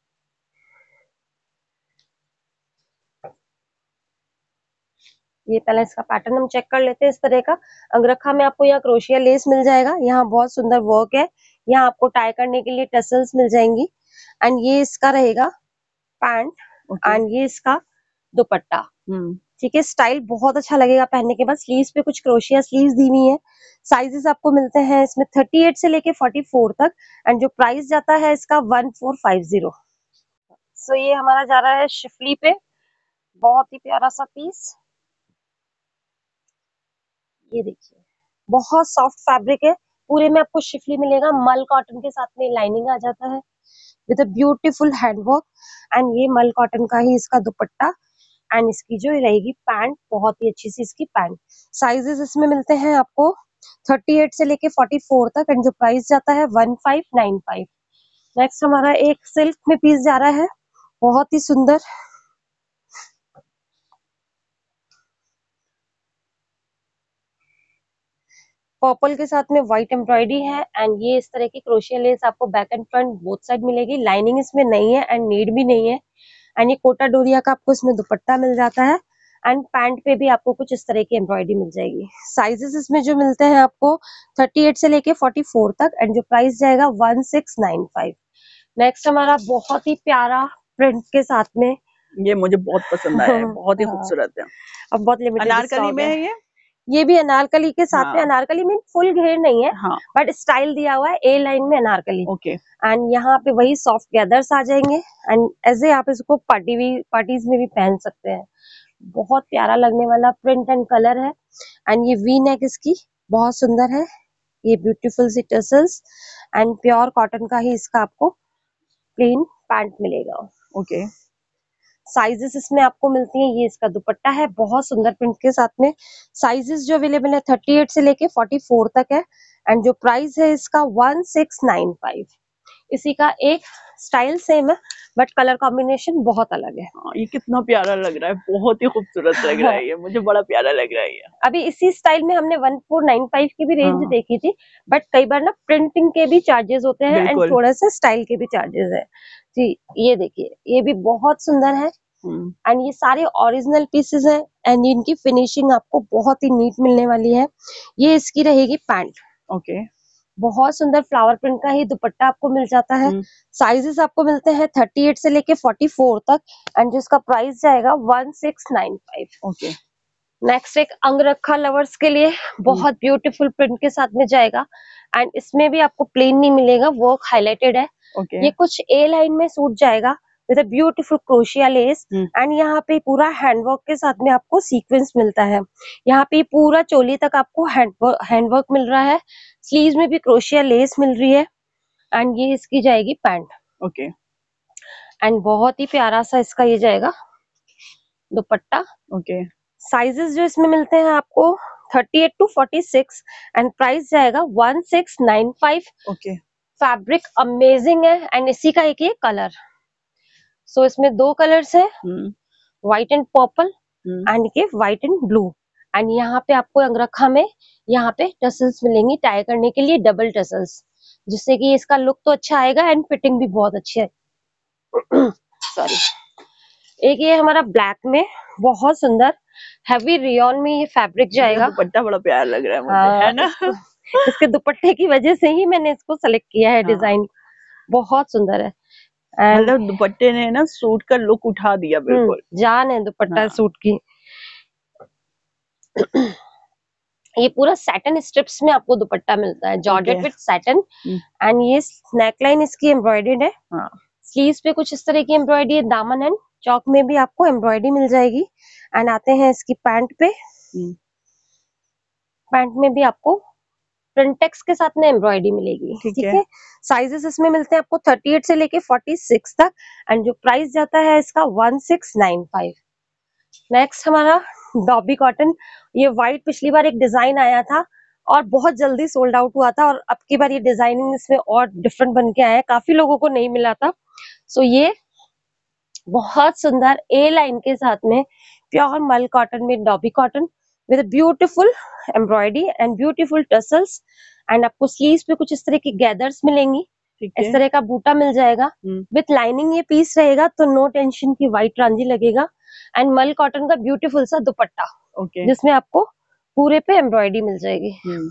ये पहले इसका पैटर्न हम चेक कर लेते हैं। इस तरह का अंगरखा में आपको यहाँ क्रोशिया लेस मिल जाएगा, यहाँ बहुत सुंदर वर्क है, यहाँ आपको टाई करने के लिए टसल्स मिल जाएंगी, एंड ये इसका रहेगा पैंट, ओके। एंड ये इसका दुपट्टा। हम्म, ठीक है, स्टाइल बहुत अच्छा लगेगा पहनने के बाद। स्लीव्स पे कुछ क्रोशिया स्लीव्स दी हुई है। साइजेस आपको मिलते हैं इसमें थर्टी एट से लेके फोर्टी फोर तक, एंड जो प्राइस जाता है इसका one four five zero. So ये हमारा जा रहा है शिफली पे, बहुत ही प्यारा सा पीस। ये देखिए बहुत सॉफ्ट फैब्रिक है, पूरे में आपको शिफली मिलेगा, मल कॉटन के साथ में लाइनिंग आ जाता है with a beautiful handwork, and ये मल कॉटन का ही इसका दुपट्टा, एंड इसकी जो रहेगी पैंट, बहुत ही अच्छी सी इसकी पैंट। साइजेस इसमें मिलते हैं आपको थर्टी एट से लेके फोर्टी फोर तक, एंड जो प्राइस जाता है one five nine five. Next हमारा एक सिल्क में पीस जा रहा है, बहुत ही सुंदर, पर्पल के साथ में व्हाइट एम्ब्रॉयडरी है, एंड ये इस तरह की क्रोशिया लेस आपको back and front both side मिलेगी। लाइनिंग इसमें नहीं है एंड नीड भी नहीं है, एंड ये कोटा डोरिया का आपको इसमें दुपट्टा मिल जाता है, एंड पैंट पे भी आपको कुछ इस तरह की एम्ब्रॉयडरी मिल जाएगी। साइजेस इसमें जो मिलते हैं आपको थर्टी एट से लेके फोर्टी फोर तक, एंड जो प्राइस जाएगा one six nine five. Next हमारा बहुत ही प्यारा प्रिंट के साथ में, ये मुझे बहुत पसंद आया है, बहुत ही खूबसूरत है। अब बहुत लिमिटेड अनारकली स्टॉक में है। है ये। ये भी अनारकली के साथ में, हाँ। अनारकली में फुल घेर नहीं है, हाँ। बट स्टाइल दिया हुआ है ए लाइन में अनारकली, ओके। एंड यहाँ पे वही सॉफ्ट गैदर्स आ जाएंगे, एंड ऐसे आप इसको पार्टी भी पार्टीज में भी पहन सकते हैं। बहुत प्यारा लगने वाला प्रिंट एंड कलर है, एंड ये वी नेक इसकी बहुत सुंदर है, ये ब्यूटीफुल सी टसल्स, एंड प्योर कॉटन का ही इसका आपको प्लेन पैंट मिलेगा। ओके। साइजेस इसमें आपको मिलती हैं, ये इसका दुपट्टा है बहुत सुंदर प्रिंट के साथ में। साइजेस जो अवेलेबल है थर्टी एट से लेके फोर्टी फोर तक है, एंड जो प्राइस है इसका वन सिक्स नाइन फाइव। इसी का एक स्टाइल सेम है, बट कलर कॉम्बिनेशन बहुत अलग है। हाँ, ये कितना प्यारा लग रहा है, बहुत ही खूबसूरत लग रहा है, ये मुझे बड़ा प्यारा लग रहा है ये। अभी इसी स्टाइल में हमने वन फोर नाइन फाइव की भी रेंज हाँ। देखी थी, बट कई बार ना प्रिंटिंग के भी चार्जेस होते हैं, एंड बिल्कुल। थोड़ा सा स्टाइल के भी चार्जेस है जी। ये देखिए ये भी बहुत सुंदर है, हम्म, एंड ये सारे ओरिजिनल पीसेस हैं, एंड इनकी फिनिशिंग आपको बहुत ही नीट मिलने वाली है। ये इसकी रहेगी पैंट, ओके। बहुत सुंदर फ्लावर प्रिंट का ही दुपट्टा आपको मिल जाता है। हम्म, साइजेस आपको मिलते हैं थर्टी एट से लेके फोर्टी फोर तक, एंड जिसका प्राइस जाएगा one six nine five. Okay. Next एक अंगरखा लवर्स के लिए हम्म, बहुत ब्यूटीफुल प्रिंट के साथ में जाएगा, एंड इसमें भी आपको प्लेन नहीं मिलेगा, वर्क हाईलाइटेड है। ओके। ये कुछ ए लाइन में सूट जाएगा विद अ ब्यूटीफुल क्रोशिया लेस, हम्म, एंड यहाँ पे पूरा हैंडवर्क के साथ में आपको सीक्वेंस मिलता है। यहाँ पे पूरा चोली तक आपको हैंडवर्क हैंडवर्क मिल रहा है, स्लीव्स में भी क्रोशिया लेस मिल रही है, एंड ये इसकी जाएगी पैंट, ओके। एंड बहुत ही प्यारा सा इसका ये जाएगा दुपट्टा। ओके। साइजेस जो इसमें मिलते हैं आपको thirty eight to forty six, and price जाएगा one six nine five. Okay. Fabric amazing है, एंड इसी का एक ये कलर। सो so, इसमें दो कलर्स है, hmm, white and purple, hmm, and के व्हाइट एंड ब्लू, एंड यहाँ पे आपको अंगरखा में यहाँ पे टसल्स मिलेंगी टाई करने के लिए, डबल टसल्स, जिससे कि इसका लुक तो अच्छा आएगा एंड फिटिंग भी बहुत अच्छी है। सॉरी। एक ये हमारा ब्लैक में बहुत सुंदर हैवी रियॉन में ये फैब्रिक ये जाएगा। दुपट्टा बड़ा प्यारा लग रहा है मुझे, हाँ, है ना? इसको इसके दुपट्टे की वजह से ही मैंने इसको सेलेक्ट किया है, हाँ। डिजाइन बहुत सुंदर है। एंड मतलब दुपट्टे ने ना सूट का लुक उठा दिया बिल्कुल। जान है दुपट्टा हाँ। सूट की। ये पूरा सैटन स्ट्रिप्स में आपको दुपट्टा मिलता है, georgette okay. With satin. Hmm, and ये नेकलाइन इसकी एम्ब्रॉयडर्ड है, हाँ। स्लीव्स पे कुछ इस तरह की एम्ब्रॉयडरी है, दामन एंड चौक में भी आपको एम्ब्रॉयडरी मिल जाएगी। एंड आते हैं इसकी पैंट पे। हम्म, पैंट में भी आपको प्रिंटेक्स के साथ में एम्ब्रॉयडरी मिलेगी, ठीक ठीक है। है। साइजेस इसमें मिलते हैं आपको अड़तीस से लेके छियालीस तक। एंड जो प्राइस जाता है इसका one six nine five. Next हमारा डॉबी कॉटन। ये व्हाइट पिछली बार एक डिजाइन आया था और बहुत जल्दी सोल्ड आउट हुआ था, और अब की बार ये डिजाइनिंग इसमें और डिफरेंट बन के आया है, काफी लोगों को नहीं मिला था। सो ये बहुत सुंदर ए लाइन के साथ में प्योर मल कॉटन में dobby cotton with beautiful embroidery and beautiful tassels. And आपको स्लीव्स पे कुछ इस तरह की गैदर्स मिलेंगी, ठीक इस है। तरह का बूटा मिल जाएगा। हम्म, विथ लाइनिंग ये पीस रहेगा, तो नो टेंशन की व्हाइट रांझी लगेगा। एंड मल कॉटन का ब्यूटीफुल सा दुपट्टा, ओके। जिसमें आपको पूरे पे एम्ब्रॉयडरी मिल जाएगी। हम्म,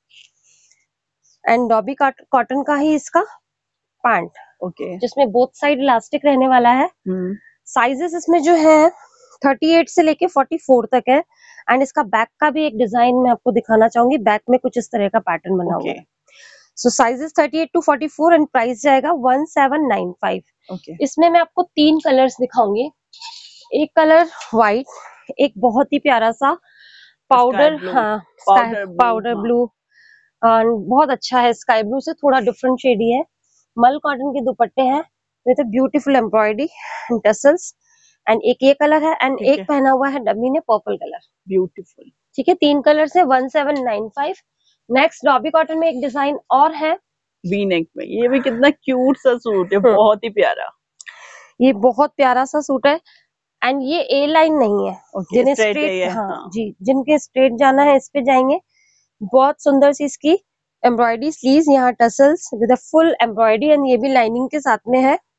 एंड डॉबी कॉटन का ही इसका पैंट, ओके। जिसमें बोथ साइड इलास्टिक रहने वाला है। हम्म, साइजेस इसमें जो है अड़तीस से लेके चौवालीस तक है। एंड इसका बैक का भी एक डिजाइन मैं आपको दिखाना चाहूंगी, बैक में कुछ इस तरह का पैटर्न बना हुआ ओके। है। सो साइजेस अड़तीस टू चौवालीस एंड प्राइस जाएगा one seven nine five. Okay. इसमें मैं आपको तीन कलर्स दिखाऊंगी। एक कलर व्हाइट, एक बहुत ही प्यारा सा स्काई पाउडर, ब्लू, हाँ स्काई पाउडर ब्लू। पाउडर हाँ। ब्लू, बहुत अच्छा है, स्काई ब्लू से थोड़ा डिफरेंट शेड ही है। मल कॉटन के दुपट्टे हैं with beautiful embroidery tassels. And एक ये कलर है, एंड ठीक एक है। पहना हुआ है डमी ने पर्पल कलर। ब्यूटीफुल। ठीक है, तीन कलर से one seven nine five. Next dobby cotton में एक डिजाइन और है, वी नेक में ये भी कितना क्यूट सा सूट है, हम्म, बहुत ही प्यारा। ये बहुत प्यारा सा सूट है। एंड ये ए लाइन नहीं है, ओके, जिन्हें स्ट्रेट है स्ट्रेट, ये। हाँ हाँ। जी, जिनके स्ट्रेट जाना है इस पे जाएंगे। बहुत सुंदर सी इसकी एम्ब्रॉयडरी, स्लीव्स यहाँ tassels with full embroidery, and ये भी लाइनिंग के साथ में है।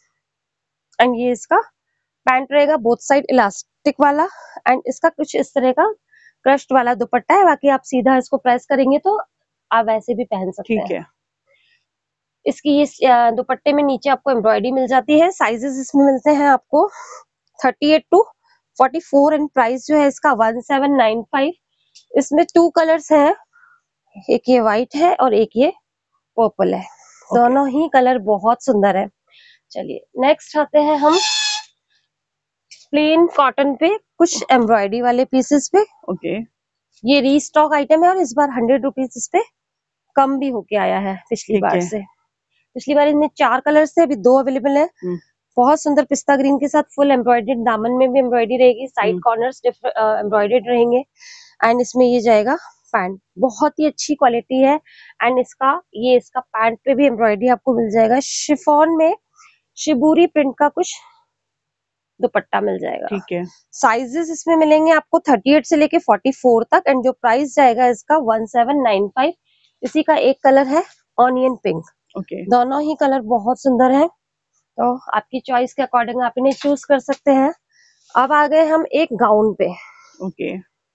एंड ये इसका पैंट रहेगा बोथ साइड इलास्टिक वाला। एंड इसका कुछ इस तरह का क्रश्ड वाला दुपट्टा है, बाकी आप सीधा इसको प्रेस करेंगे तो आप वैसे भी पहन सकते ठीक हैं। है। इसकी ये अ, दुपट्टे में नीचे आपको एम्ब्रॉयडरी मिल जाती है। साइजेस इसमें मिलते हैं आपको अड़तीस टू चौवालीस, एंड प्राइस जो है इसका वन सेवन नाइन फाइव। इसमें टू कलर्स हैं, एक ये व्हाइट है और एक ये पर्पल है। ओके। दोनों ही कलर बहुत सुंदर है। चलिए नेक्स्ट आते हैं हम प्लेन कॉटन पे कुछ एम्ब्रॉयडरी वाले पीसेस पे। ओके। ये रीस्टॉक आइटम है और इस बार हंड्रेड रुपीज इस पे कम भी होके आया है पिछली ठीक बार है। से। पिछली बार इनमें चार कलर्स थे, अभी दो अवेलेबल है। हम्म, बहुत सुंदर पिस्ता ग्रीन के साथ फुल एम्ब्रॉयडर्ड, दामन में भी एम्ब्रॉयडरी रहेगी, साइड हम्म, कॉर्नर्स एम्ब्रॉयडर्ड रहेंगे। एंड इसमें ये जाएगा पैंट, बहुत ही अच्छी क्वालिटी है। एंड इसका ये इसका पैंट पे भी एम्ब्रॉयडरी आपको मिल जाएगा, शिफॉन में शिबूरी प्रिंट का कुछ दुपट्टा मिल जाएगा। ठीक है। साइजेस इसमें मिलेंगे आपको अड़तीस से लेके चौवालीस तक। एंड जो प्राइस जाएगा इसका वन सेवन नाइन फाइव। इसी का एक कलर है ऑनियन पिंक। ओके। दोनों ही कलर बहुत सुंदर है, तो आपकी चॉइस के अकॉर्डिंग आप इन्हें चूज कर सकते हैं। अब आ गए हम एक गाउन पे। ओके।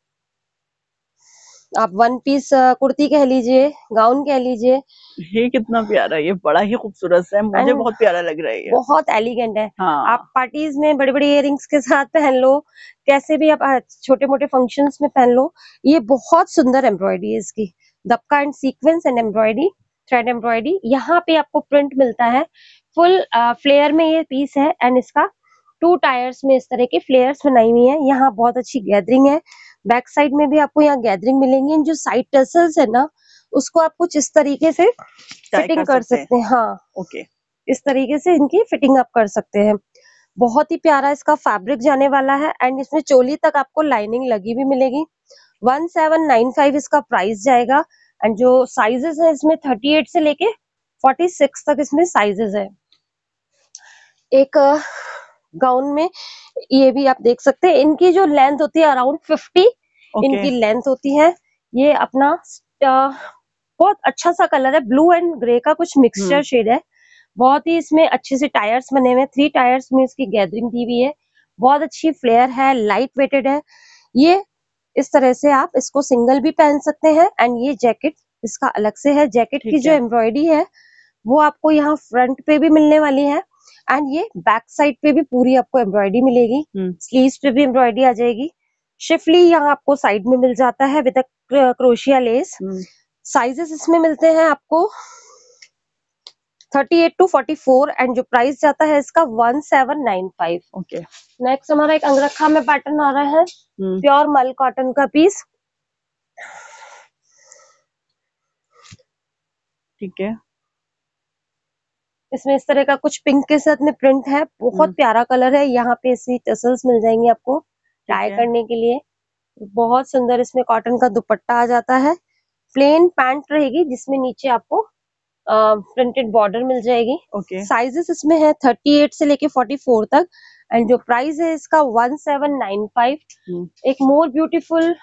आप वन पीस कुर्ती कह लीजिए, गाउन कह लीजिए, ये कितना प्यारा, ये बड़ा ही खूबसूरत है, मुझे एंड बहुत प्यारा लग रहा है ये। बहुत एलिगेंट है। आप हाँ। पार्टीज में बड़े बड़े इयररिंग्स के साथ पहन लो, कैसे भी आप छोटे मोटे फंक्शंस में पहन लो। ये बहुत सुंदर एम्ब्रॉयडरी है इसकी, दबका and sequence and embroidery, thread embroidery. यहाँ पे आपको प्रिंट मिलता है फुल फ्लेयर में ये पीस है। एंड इसका टू टायर्स में इस तरह के फ्लेयर्स बनाई हुई है, यहाँ बहुत अच्छी गैदरिंग है। बैक साइड में भी आपको यहाँ गैदरिंग मिलेंगी। जो साइड टसल्स है ना, उसको आप कुछ इस तरीके से ट्राई फिटिंग कर कर सकते हैं। सकते हैं। हाँ, ओके। इस तरीके से इनकी फिटिंग आप कर सकते हैं। बहुत ही प्यारा इसका फैब्रिक जाने वाला है। एंड इसमें चोली तक आपको लाइनिंग लगी भी मिलेगी। वन सेवन नाइन फाइव इसका प्राइस जाएगा। एंड जो साइजेस है इसमें अड़तीस से लेके छियालीस तक इसमें साइजेस है। एक गाउन में ये भी आप देख सकते हैं, इनकी जो लेंथ होती है अराउंड फिफ्टी ओके। इनकी लेंथ होती है। ये अपना अ, बहुत अच्छा सा कलर है, ब्लू एंड ग्रे का कुछ मिक्सचर हम्म, शेड है। बहुत ही इसमें अच्छे से टायर्स बने हुए हैं, थ्री टायर्स में इसकी गैदरिंग दी हुई है। बहुत अच्छी फ्लेयर है, लाइट वेटेड है ये। इस तरह से आप इसको सिंगल भी पहन सकते हैं। एंड ये जैकेट इसका अलग से है, जैकेट की ठीक जो है। एम्ब्रॉयडरी है वो आपको यहाँ फ्रंट पे भी मिलने वाली है। एंड ये बैक साइड पे भी पूरी आपको एम्ब्रॉयडरी मिलेगी, स्लीव्स पे भी एम्ब्रॉयडरी आ जाएगी। शिफली यहाँ आपको साइड में मिल जाता है विद क्रोशिया लेस। साइजेस इसमें मिलते हैं आपको thirty eight to forty four and जो प्राइस जाता है इसका one seven nine five. Okay, next हमारा एक अंगरखा में पैटर्न आ रहा है, प्योर मल कॉटन का पीस। ठीक है, इसमें इस तरह का कुछ पिंक के साथ में प्रिंट है, बहुत प्यारा कलर है। यहाँ पे ऐसी टसल्स मिल जाएंगी आपको टाई करने के लिए, बहुत सुंदर। इसमें कॉटन का दुपट्टा आ जाता है, प्लेन पैंट रहेगी जिसमें नीचे आपको प्रिंटेड बॉर्डर मिल जाएगी। ओके, साइजेस इसमें है थर्टी एट से लेके फोर्टी फोर तक एंड जो प्राइस है इसका वन सेवन नाइन फाइव। एक मोर ब्यूटीफुल,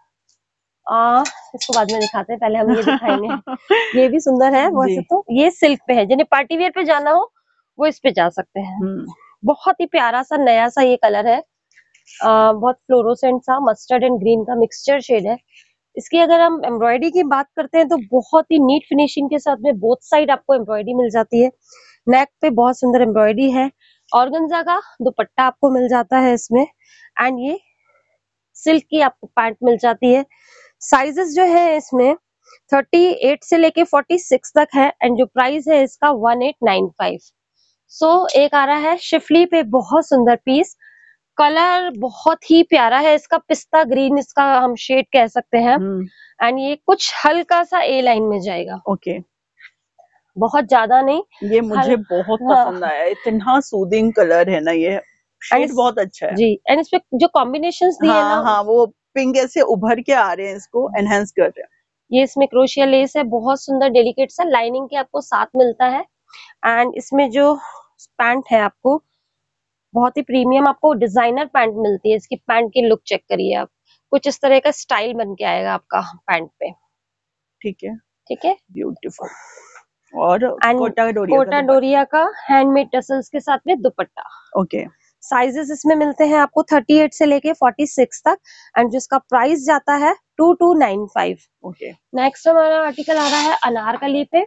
आ, इसको बाद में दिखाते हैं, पहले हम ये दिखाएंगे। ये भी सुंदर है वैसे तो, ये सिल्क पे है, जिन्हें पार्टी वेयर पे जाना हो वो इस पे जा सकते हैं। बहुत ही प्यारा सा नया सा ये कलर है, आ, बहुत फ्लोरोसेंट सा मस्टर्ड एंड ग्रीन का मिक्सचर शेड है। इसकी अगर हम एम्ब्रॉयडरी की बात करते हैं तो बहुत ही नीट फिनिशिंग के साथ में बोथ साइड आपको एम्ब्रॉयडरी मिल जाती है। नेक पे बहुत सुंदर एम्ब्रॉयडरी है, ऑर्गेन्जा का दुपट्टा आपको मिल जाता है इसमें एंड ये सिल्क की आपको पैंट मिल जाती है। साइजेस जो है इसमें थर्टी एट से लेके फोर्टी सिक्स तक है एंड जो प्राइस है इसका one eight nine five. So एक आ रहा है शिफली पे, बहुत सुंदर पीस, कलर बहुत ही प्यारा है इसका, पिस्ता ग्रीन इसका हम शेड कह सकते हैं एंड ये कुछ हल्का सा ए लाइन में जाएगा। ओके, बहुत ज्यादा नहीं, ये मुझे बहुत पसंद आया, इतना सूदिंग कलर है ना, ये शेड बहुत अच्छा है जी। एंड इसमें जो कॉम्बिनेशंस दिए हाँ, हैं ना, हाँ, वो पिंक ऐसे उभर के आ रहे हैं, इसको एनहांस कर रहे हैं। ये इसमें क्रोशिया लेस है, बहुत सुंदर डेलिकेट सा, लाइनिंग के आपको साथ मिलता है एंड इसमें जो पैंट है आपको बहुत ही प्रीमियम आपको डिजाइनर पैंट मिलती है। इसकी पैंट की लुक चेक करिए आप, कुछ इस तरह का स्टाइल बन के आएगा आपका पैंट पे। ठीक है, ठीक है, ब्यूटीफुल। और कोटा डोरिया कोटा डोरिया का हैंडमेड टसल्स के साथ में दुपट्टा। ओके, साइजेस इसमें मिलते हैं आपको थर्टी एट से लेके फोर्टी सिक्स तक एंड जिसका प्राइस जाता है two two nine five. Okay, next हमारा आर्टिकल आ रहा है अनारकली पे,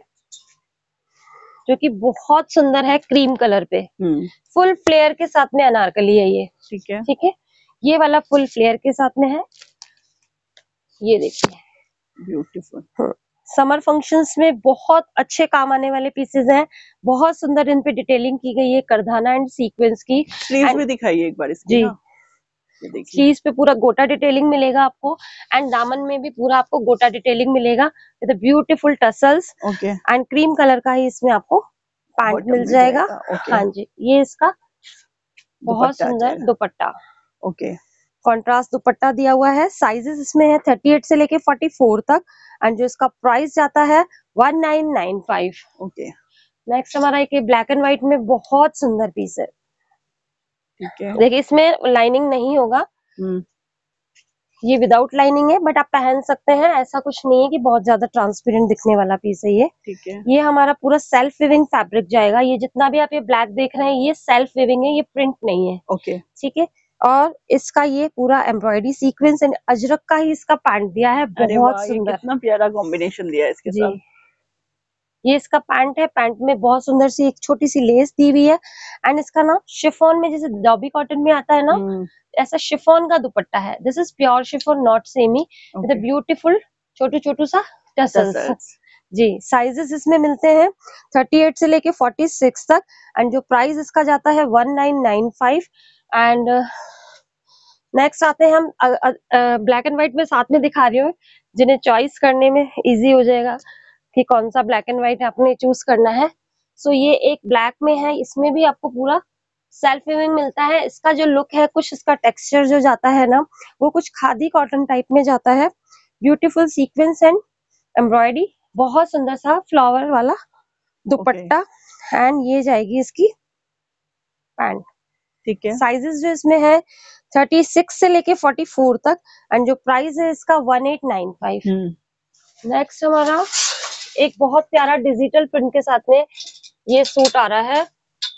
जो कि बहुत सुंदर है, क्रीम कलर पे फुल फ्लेयर के साथ में अनारकली है ये। ठीक है, ठीक है, ये वाला फुल फ्लेयर के साथ में है, ये देखिए ब्यूटीफुल। समर फंक्शंस में बहुत अच्छे काम आने वाले पीसेस हैं, बहुत सुंदर इन पे डिटेलिंग की गई है, करधाना एंड सीक्वेंस की। स्लीव्स भी दिखाइए एक बार इसकी। जी, ये स्लीव्स पे पूरा गोटा डिटेलिंग मिलेगा आपको एंड दामन में भी पूरा आपको गोटा डिटेलिंग मिलेगा with beautiful tassels and cream colour का ही इसमें आपको पैंट मिल जाएगा। हाँ जी, ये इसका बहुत सुंदर दुपट्टा, ओके, कॉन्ट्रास्ट दुपट्टा दिया हुआ है। साइजेस इसमें है थर्टी एट से लेके फोर्टी फोर तक एंड जो इसका प्राइस जाता है one nine nine five. Okay, next हमारा एक ब्लैक एंड व्हाइट में बहुत सुंदर पीस है। ठीक है, देखिए इसमें लाइनिंग नहीं होगा, ये विदाउट लाइनिंग है बट आप पहन सकते हैं, ऐसा कुछ नहीं है कि बहुत ज्यादा ट्रांसपेरेंट दिखने वाला पीस है ये। ठीक है, ये हमारा पूरा सेल्फ विविंग फैब्रिक जाएगा, ये जितना भी आप ये ब्लैक देख रहे हैं ये सेल्फ विविंग है, ये प्रिंट नहीं है। ओके, ठीक है, और इसका ये पूरा एम्ब्रॉयडरी सीक्वेंस एंड अजरक का ही इसका पैंट दिया है, बहुत सुंदर, कितना प्यारा कॉम्बिनेशन दिया है इसके साथ। ये इसका पैंट है, पैंट में बहुत सुंदर सी एक छोटी सी लेस दी हुई है एंड इसका ना शिफॉन में, जैसे डॉबी कॉटन में आता है ना, ऐसा शिफॉन का दुपट्टा है। This is pure chiffon not semi with beautiful छोटू छोटू सा टसल्स। जी, साइजेस इसमें मिलते हैं थर्टी एट से लेके फोर्टी सिक्स तक एंड जो प्राइस इसका जाता है one nine nine five. And next आते हैं हम ब्लैक एंड व्हाइट में साथ में दिखा रही हूँ, जिन्हें चॉइस करने में इजी हो जाएगा कि कौन सा ब्लैक एंड व्हाइट आपने चूज करना है। सो so, ये एक ब्लैक में है, इसमें भी आपको पूरा सेल्फ विविंग मिलता है। इसका जो लुक है, कुछ इसका टेक्सचर जो जाता है ना, वो कुछ खादी कॉटन टाइप में जाता है। ब्यूटीफुल सीक्वेंस एंड एम्ब्रॉयडरी, बहुत सुंदर सा फ्लावर वाला दुपट्टा एंड ये जाएगी इसकी पैंट। ठीक है, साइजेस जो इसमें है थर्टी सिक्स से लेके फोर्टी फोर तक एंड जो प्राइस है इसका one eight nine five. Next हमारा एक बहुत प्यारा डिजिटल प्रिंट के साथ में ये सूट आ रहा है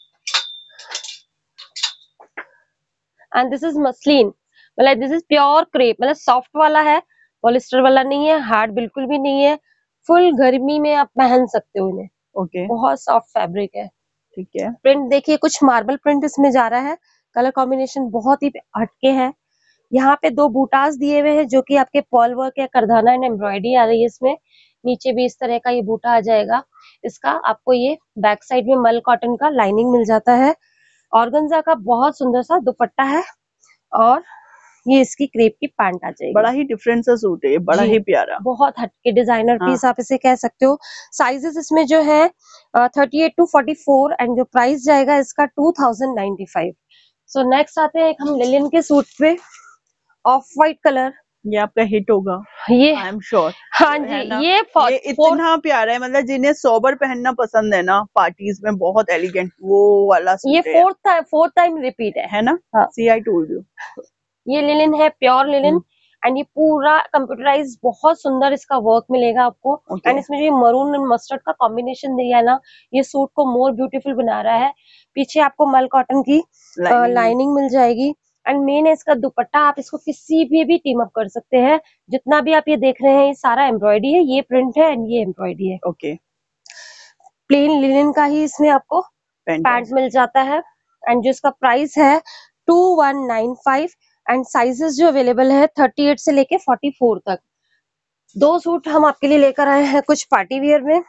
एंड दिस इज मसलिन, मतलब दिस इज प्योर क्रेप, मतलब सॉफ्ट वाला है, पॉलिस्टर वाला नहीं है, हार्ड बिल्कुल भी नहीं है, फुल गर्मी में आप पहन सकते हो इन्हें। ओके, बहुत सॉफ्ट फैब्रिक है। ठीक है। प्रिंट देखिए कुछ मार्बल प्रिंट इसमें जा रहा है, कलर कॉम्बिनेशन बहुत ही हटके है। यहाँ पे दो बूटास दिए हुए हैं जो कि आपके पॉल वर्क या करधाना एंड एम्ब्रॉयडरी आ रही है इसमें। नीचे भी इस तरह का ये बूटा आ जाएगा। इसका आपको ये बैक साइड में मल कॉटन का लाइनिंग मिल जाता है। ऑर्गेन्जा का बहुत सुंदर सा दुपट्टा है और ये इसकी क्रेप की पैंट आ जाएगी। बड़ा ही डिफरेंट सा सूट है ये, बड़ा ही प्यारा, बहुत हटके डिजाइनर हाँ। पीस आप इसे कह सकते हो। साइजेस इसमें जो है thirty eight to forty four and जो प्राइस जाएगा इसका two thousand ninety five. So next आते हैं एक हम लिनन के सूट पे, ऑफ व्हाइट कलर। ये आपका हिट होगा, ये आई एम श्योर। हाँ जी, ये ये इतना प्यारा है, मतलब जिन्हें सोबर पहनना पसंद है ना पार्टीज में, बहुत एलिगेंट वो वाला सूट ये है। फोर्थ फोर्थ टाइम रिपीट है है ना? हाँ। See I told you. ये लिनन है, प्योर लिनन एंड ये पूरा कंप्यूटराइज, बहुत सुंदर इसका वर्क मिलेगा आपको। okay. एंड इसमें जो ये मरून एंड मस्टर्ड का कॉम्बिनेशन दिया है ना, ये सूट को मोर ब्यूटीफुल बना रहा है। पीछे आपको मल कॉटन की लाइनिंग मिल जाएगी एंड मेन है इसका दुपट्टा। आप इसको किसी भी भी टीम अप कर सकते हैं। जितना भी आप ये देख रहे हैं ये सारा एम्ब्रॉयडरी है, ये प्रिंट है एंड ये एम्ब्रॉयडरी है। ओके, प्लेन लिनन का ही इसमें आपको पैंट मिल जाता है एंड जो इसका प्राइस है two one nine five and sizes जो अवेलेबल है थर्टी एट से लेके फोर्टी फोर तक। दो सूट हम आपके लिए लेकर आए हैं कुछ पार्टी वियर में।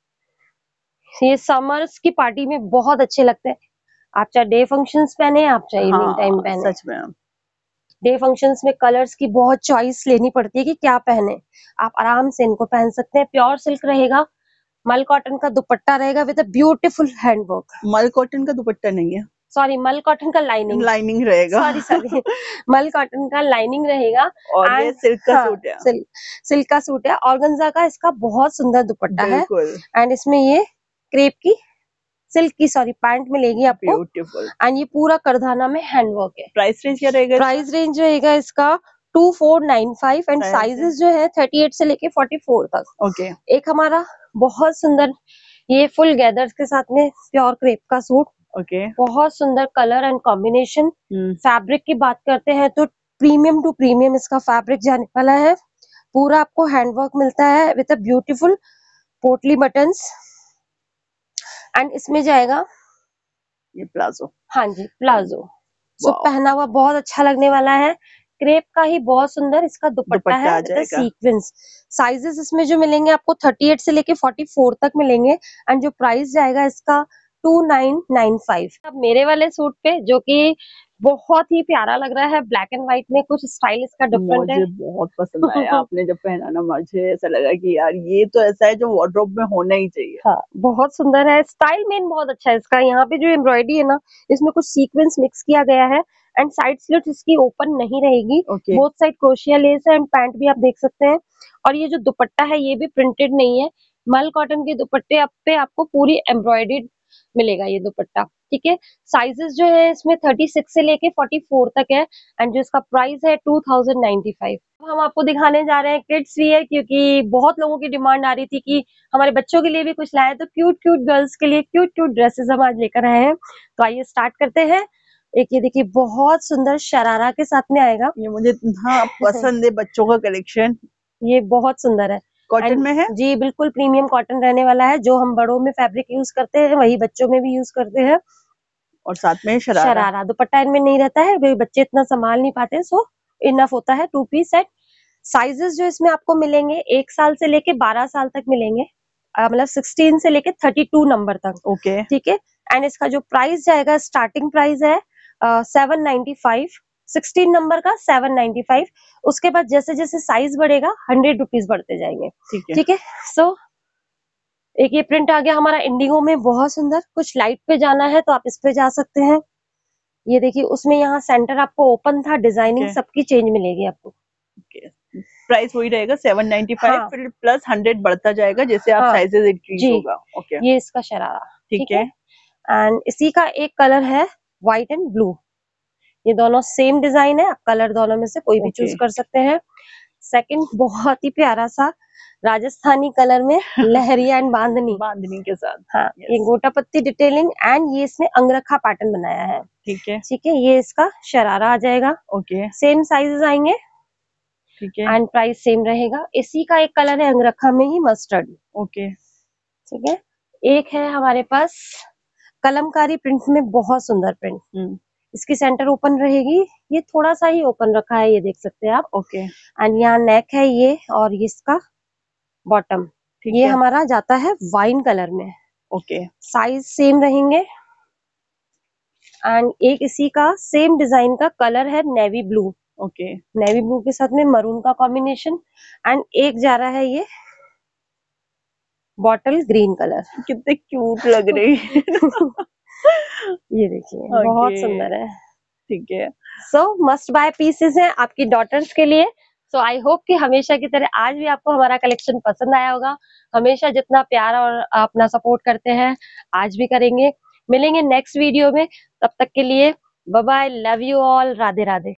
ये समर्स की पार्टी में बहुत अच्छे लगते हैं। आप चाहे डे फंक्शंस पहने, आप चाहे इवनिंग हाँ, टाइम पहने। सच में डे फंक्शंस में कलर्स की बहुत चॉइस लेनी पड़ती है कि क्या पहने। आप आराम से इनको पहन सकते हैं। प्योर सिल्क रहेगा, मल कॉटन का दुपट्टा रहेगा with a beautiful handwork. Mul cotton का दुपट्टा नहीं है, सॉरी मल कॉटन का लाइनिंग लाइनिंग रहेगा। सॉरी सॉरी मल कॉटन का लाइनिंग रहेगा और ये सिल्क का हाँ, सूट है। सिल्क सिल्क का सूट है। ऑर्गेन्जा का इसका बहुत सुंदर दुपट्टा है एंड इसमें ये क्रेप की सिल्क की सॉरी पैंट मिलेगी आपको। ब्यूटीफुल। एंड ये पूरा करधाना में हैंडवर्क है। प्राइस रेंज क्या रहेगा? प्राइस रेंज रहेगा इसका two four nine five and sizes जो है थर्टी एट से लेके फोर्टी फोर तक। Okay okay. एक हमारा बहुत सुंदर ये फुल गैदर्स के साथ में प्योर क्रेप का सूट। Okay okay. बहुत सुंदर कलर एंड कॉम्बिनेशन। फैब्रिक की बात करते हैं तो प्रीमियम टू प्रीमियम इसका फैब्रिक जाने वाला है। पूरा आपको हैंडवर्क मिलता है with a beautiful potli buttons and इसमें जाएगा ये प्लाजो। हाँ जी प्लाजो। सो पहना हुआ बहुत अच्छा लगने वाला है। क्रेप का ही बहुत सुंदर इसका दुपट्टा है विद सीक्वेंस। साइजेस इसमें जो मिलेंगे आपको थर्टी एट से लेके फोर्टी फोर तक मिलेंगे एंड जो प्राइस जाएगा इसका टू नाइन नाइन फाइव। अब मेरे वाले सूट पे जो कि बहुत ही प्यारा लग रहा है, ब्लैक एंड व्हाइट में कुछ स्टाइल इसका डिफरेंट है। मुझे बहुत पसंद आया आपने जब पहना ना, मुझे ऐसा लगा कि यार ये तो ऐसा है जो वार्डरोब में होना ही चाहिए। हाँ बहुत सुंदर है, स्टाइल मेन बहुत अच्छा है इसका। यहाँ पे जो एम्ब्रॉयडरी है ना, इसमें कुछ सीक्वेंस मिक्स किया गया है एंड साइड स्लिट इसकी ओपन नहीं रहेगी। okay. बोथ साइड क्रोशिया लेस है एंड पैंट भी आप देख सकते हैं। और ये जो दुपट्टा है ये भी प्रिंटेड नहीं है, मल कॉटन के दुपट्टे आप पे आपको पूरी एम्ब्रॉयडर्ड मिलेगा ये दुपट्टा। ठीक है, साइजेस जो है इसमें थर्टी सिक्स से लेके फोर्टी फोर तक है एंड जो इसका प्राइस है टू थाउजेंड नाइन्टी फाइव। हम आपको दिखाने जा रहे हैं किड्स वियर, क्योंकि बहुत लोगों की डिमांड आ रही थी कि हमारे बच्चों के लिए भी कुछ लाए, तो क्यूट क्यूट गर्ल्स के लिए क्यूट क्यूट ड्रेसेस हम आज लेकर आए हैं। तो आइए स्टार्ट करते हैं। एक ये देखिए बहुत सुंदर शरारा के साथ में आएगा। ये मुझे हाँ पसंद है बच्चों का कलेक्शन। ये बहुत सुंदर है, कॉटन में है जी, बिल्कुल प्रीमियम कॉटन रहने वाला है। जो हम बड़ों में फैब्रिक यूज करते हैं वही बच्चों में भी यूज करते हैं। और साथ में शरारा, शरारा दुपट्टा इनमें नहीं रहता है, बच्चे इतना संभाल नहीं पाते, सो इनफ होता है टू पीस सेट। साइजेस जो इसमें आपको मिलेंगे एक साल से लेके बारह साल तक मिलेंगे, मतलब सिक्सटीन से लेके थर्टी टू नंबर तक। ओके ठीक है, एंड इसका जो प्राइस जाएगा स्टार्टिंग प्राइस है seven ninety five, sixteen number का सेवन नाइन्टी फाइव। उसके बाद जैसे जैसे साइज बढ़ेगा हंड्रेड रुपीज बढ़ते जाएंगे। ठीक है, सो एक ये प्रिंट आ गया हमारा इंडिगो में, बहुत सुंदर। कुछ लाइट पे जाना है तो आप इस पे जा सकते हैं। ये देखिए उसमें यहाँ सेंटर आपको ओपन था, डिजाइनिंग okay. सबकी चेंज मिलेगी आपको। okay. प्राइस वही रहेगा सेवन नाइन्टी फाइव, हाँ. फिर प्लस हंड्रेड बढ़ता जाएगा जैसे आप हाँ. साइजेस इंक्रीज होगा। Okay okay. ये इसका शरारा ठीक है। एंड इसी का एक कलर है व्हाइट एंड ब्लू, ये दोनों सेम डिजाइन है, आप कलर दोनों में से कोई भी चूज okay. कर सकते हैं। सेकंड बहुत ही प्यारा सा राजस्थानी कलर में लहरिया एंड बांधनी बांधनी के साथ। हाँ yes. ये गोटा पत्ती डिटेलिंग एंड ये इसमें अंगरखा पैटर्न बनाया है। ठीक है ठीक है, ये इसका शरारा आ जाएगा। ओके सेम साइजेस आएंगे। ठीक है, एंड प्राइस सेम रहेगा। इसी का एक कलर है अंगरखा में ही मस्टर्ड। ओके ठीक है, एक है हमारे पास कलमकारी प्रिंट में बहुत सुंदर प्रिंट। हम्म, इसकी सेंटर ओपन रहेगी, ये थोड़ा सा ही ओपन रखा है, ये देख सकते हैं आप। ओके, एंड यहाँ नेक है ये, और ये इसका बॉटम, ठीक ये है, हमारा जाता है वाइन कलर में। ओके, साइज सेम रहेंगे। एंड एक इसी का सेम डिजाइन का कलर है navy blue, okay, navy blue के साथ में मरून का कॉम्बिनेशन। एंड एक जा रहा है ये बॉटल ग्रीन कलर। कितने क्यूट लग रही है। ये देखिए ओके, बहुत सुंदर है। ठीक है, सो मस्ट बाय पीसेस हैं आपकी डॉटर्स के लिए। सो आई होप कि हमेशा की तरह आज भी आपको हमारा कलेक्शन पसंद आया होगा। हमेशा जितना प्यार और अपना सपोर्ट करते हैं, आज भी करेंगे। मिलेंगे नेक्स्ट वीडियो में, तब तक के लिए bye bye, love you all, Radhe Radhe.